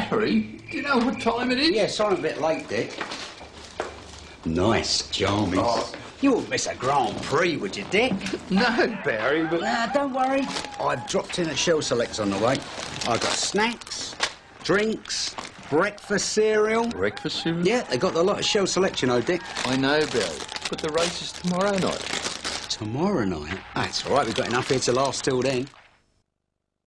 Barry, do you know what time it is? Yes, I'm a bit late, Dick. Nice charming. Oh. You wouldn't miss a Grand Prix, would you, Dick? No, Barry, but... Don't worry. I've dropped in at Shell Selects on the way. I've got snacks, drinks, breakfast cereal. Breakfast cereal? Yeah, they got a lot of Shell Select, you know, Dick. I know, Barry, but the race is tomorrow night. Tomorrow night? That's all right, we've got enough here to last till then.